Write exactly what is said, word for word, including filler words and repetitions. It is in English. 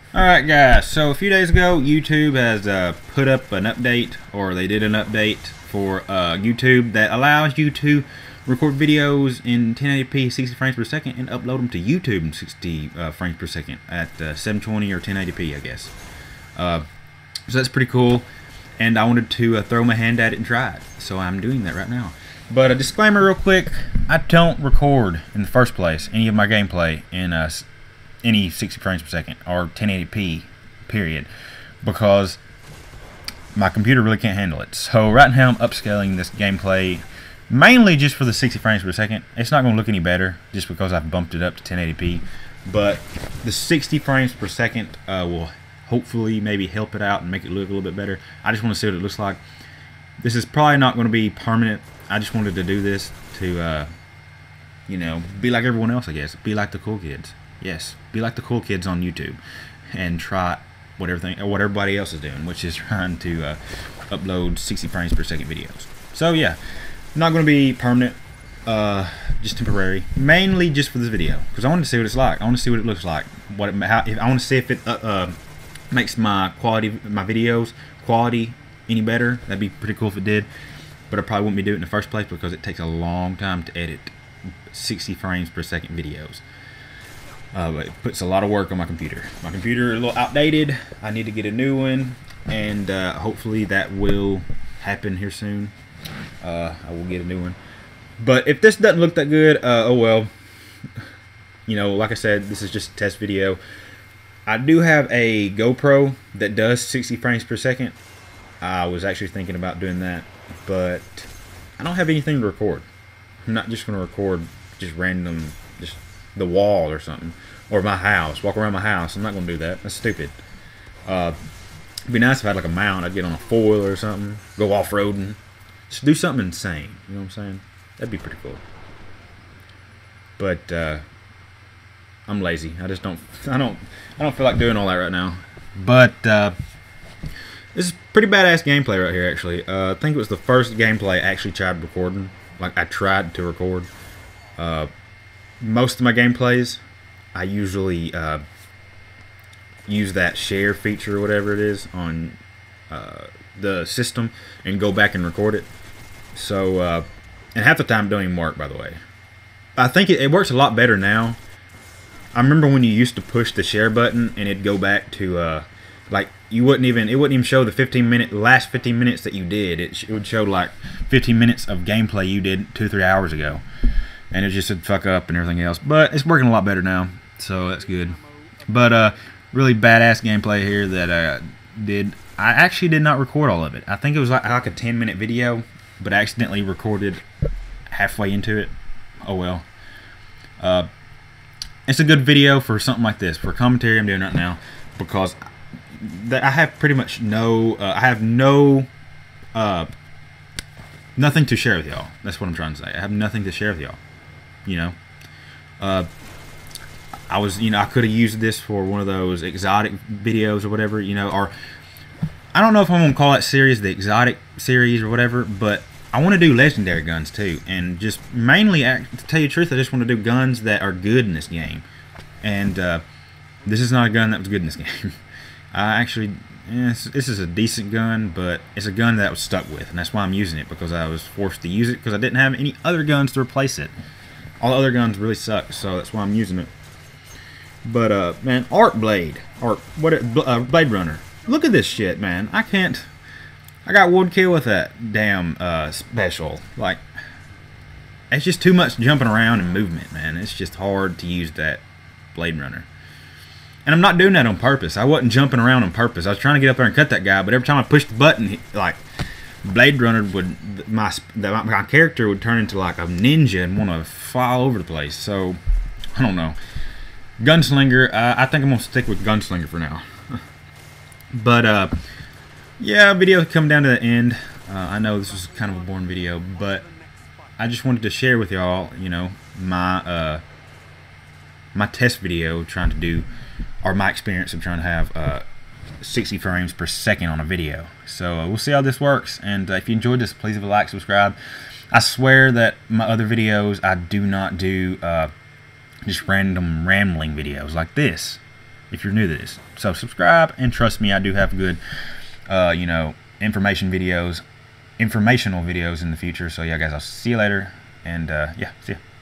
Alright guys, so a few days ago YouTube has uh, put up an update, or they did an update for uh, YouTube that allows you to record videos in ten eighty p sixty frames per second and upload them to YouTube in sixty uh, frames per second at uh, seven twenty or ten eighty p, I guess. Uh, so that's pretty cool, and I wanted to uh, throw my hand at it and try it, so I'm doing that right now. But a disclaimer real quick, I don't record in the first place any of my gameplay in uh, any sixty frames per second or ten eighty p period, because my computer really can't handle it. So right now I'm upscaling this gameplay mainly just for the sixty frames per second. It's not going to look any better just because I've bumped it up to ten eighty p, but the sixty frames per second uh, will hopefully maybe help it out and make it look a little bit better. I just want to see what it looks like. This is probably not going to be permanent. I just wanted to do this to uh, you know, be like everyone else, I guess. Be like the cool kids. Yes, be like the cool kids on YouTube and try what everything or what everybody else is doing, which is trying to uh, upload sixty frames per second videos. So yeah, not going to be permanent, uh, just temporary, mainly just for this video, because I want to see what it's like. I want to see what it looks like. What it, how, if, I want to see if it uh, uh, makes my quality, my videos quality any better. That'd be pretty cool if it did, but I probably wouldn't be doing it in the first place because it takes a long time to edit sixty frames per second videos. Uh, but it puts a lot of work on my computer. My computer is a little outdated. I need to get a new one, and uh, hopefully that will happen here soon. Uh, I will get a new one. But if this doesn't look that good, uh, oh well. You know, like I said, this is just a test video. I do have a GoPro that does sixty frames per second. I was actually thinking about doing that, but I don't have anything to record. I'm not just going to record just random, just the wall or something, or my house, walk around my house. I'm not going to do that. That's stupid. Uh, it'd be nice if I had like a mount. I'd get on a foil or something, go off-roading, just do something insane. You know what I'm saying? That'd be pretty cool. But uh, I'm lazy. I just don't. I don't. I don't feel like doing all that right now. But uh, this is pretty badass gameplay right here. Actually, uh, I think it was the first gameplay I actually tried recording. Like I tried to record. Uh, most of my gameplays, I usually uh, use that share feature or whatever it is on uh, the system and go back and record it. So, uh, and half the time it don't even work, by the way. I think it, it works a lot better now. I remember when you used to push the share button and it'd go back to uh, like you wouldn't even it wouldn't even show the fifteen minute last fifteen minutes that you did. It, it would show like fifteen minutes of gameplay you did two three hours ago. And it just would fuck up and everything else. But it's working a lot better now, so that's good. But uh, really badass gameplay here that I did. I actually did not record all of it. I think it was like, like a ten minute video, but I accidentally recorded halfway into it. Oh well. Uh, it's a good video for something like this, for commentary I'm doing right now, because I have pretty much no, uh, I have no, uh, nothing to share with y'all. That's what I'm trying to say. I have nothing to share with y'all. You know, uh, I was, you know, I could have used this for one of those exotic videos or whatever, you know, or I don't know if I'm going to call that series the exotic series or whatever, but I want to do legendary guns too. And just mainly, to tell you the truth, I just want to do guns that are good in this game. And uh, this is not a gun that was good in this game. I actually, eh, this is a decent gun, but it's a gun that I was stuck with. And that's why I'm using it, because I was forced to use it because I didn't have any other guns to replace it. All the other guns really suck, so that's why I'm using it. But uh, man, Arc Blade, or what? It, uh, Blade Runner. Look at this shit, man. I can't. I got one kill with that damn uh, special. Like, it's just too much jumping around and movement, man. It's just hard to use that Blade Runner. And I'm not doing that on purpose. I wasn't jumping around on purpose. I was trying to get up there and cut that guy, but every time I pushed the button, like, Blade Runner would, my, my character would turn into like a ninja and want to fly all over the place. So, I don't know. Gunslinger, uh, I think I'm going to stick with Gunslinger for now. But, uh, yeah, video come down to the end. Uh, I know this was kind of a boring video, but I just wanted to share with y'all, you know, my, uh, my test video trying to do, or my experience of trying to have, uh, sixty frames per second on a video. So uh, we'll see how this works, and uh, if you enjoyed this, please leave a like, subscribe. I swear that my other videos I do not do uh, just random rambling videos like this. if you're new to this. So subscribe, and trust me, I do have good, uh, you know, information videos, informational videos in the future. So yeah, guys, I'll see you later, and uh, yeah, see ya.